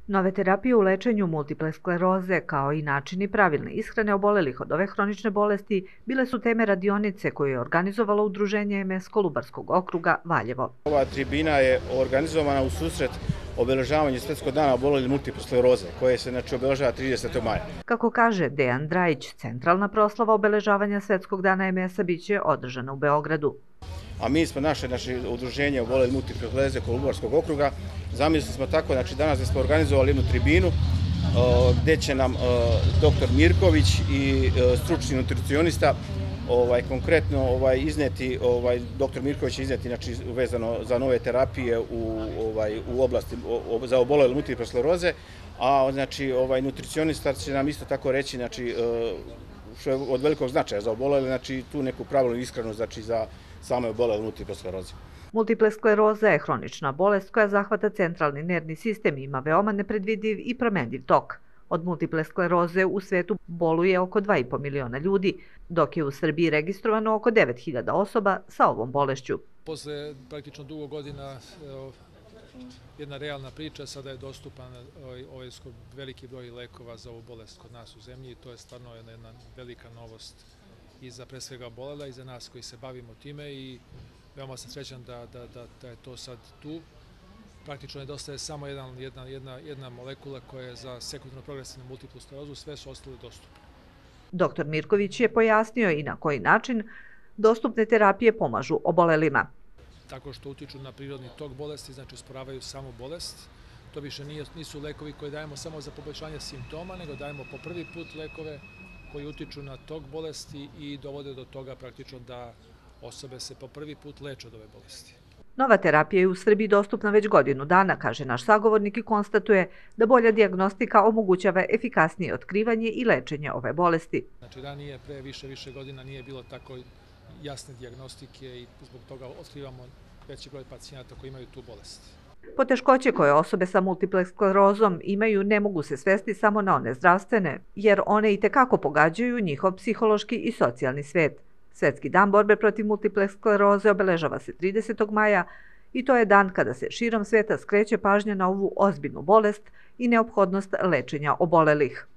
Nove terapije u lečenju multiple skleroze, kao i načini pravilne ishrane obolelih od ove hronične bolesti, bile su teme radionice koju je organizovalo Udruženje MS Kolubarskog okruga Valjevo. Ova tribina je organizovana u susret obeležavanja Svetskog dana obolelih od multiple skleroze, koje se obeležava 30. maja. Kako kaže Dejan Drajić, centralna proslava obeležavanja Svetskog dana MS-a biće održana u Beogradu. A mi smo naše udruženje obolelih od multiple skleroze Kolubarskog okruga zamislili smo tako, danas da smo organizovali jednu tribinu gde će nam dr. Mirković i stručni nutricionista konkretno izneti, dr. Mirković će izneti vezano za nove terapije u oblasti za obolele od multiple skleroze, a nutricionista će nam isto tako reći što je od velikog značaja za obolele, tu neku pravilnu ishranu za same obolele od multiple skleroze. Multiple skleroza je hronična bolest koja zahvata centralni nervni sistem i ima veoma nepredvidiv i promenljiv tok. Od multiple skleroze u svetu boluje oko 2,5 miliona ljudi, dok je u Srbiji registrovano oko 9.000 osoba sa ovom bolešću. Posle praktično dugo godina jedna realna priča, sada je dostupan veliki broj lekova za ovu bolest kod nas u zemlji i to je stvarno jedna velika novost i za pre svega obolela i za nas koji se bavimo time i veoma sam srećan da je to sad tu. Praktično nedostaje samo jedna molekula koja je za sekundarnu progresivnu multiplu sklerozu, sve su ostale dostupne. Dr. Mirković je pojasnio i na koji način dostupne terapije pomažu obolelima. Tako što utiču na prirodni tok bolesti, znači usporavaju samu bolest. To više nisu lekovi koje dajemo samo za poboljšanje simptoma, nego dajemo po prvi put lekove koji utiču na tok bolesti i dovode do toga praktično da osobe se po prvi put leče od ove bolesti. Nova terapija je u Srbiji dostupna već godinu dana, kaže naš sagovornik i konstatuje da bolja dijagnostika omogućava efikasnije otkrivanje i lečenje ove bolesti. Znači ranije, pre više godina nije bilo tako jasne dijagnostike i zbog toga otkrivamo veći broj pacijenata koji imaju tu bolest. Poteškoće koje osobe sa multiple sklerozom imaju ne mogu se svesti samo na one zdravstvene, jer one i tekako pogađaju njihov psihološki i socijalni svet. Svetski dan borbe protiv multiple skleroze obeležava se 30. maja i to je dan kada se širom sveta skreće pažnja na ovu ozbiljnu bolest i neophodnost lečenja obolelih.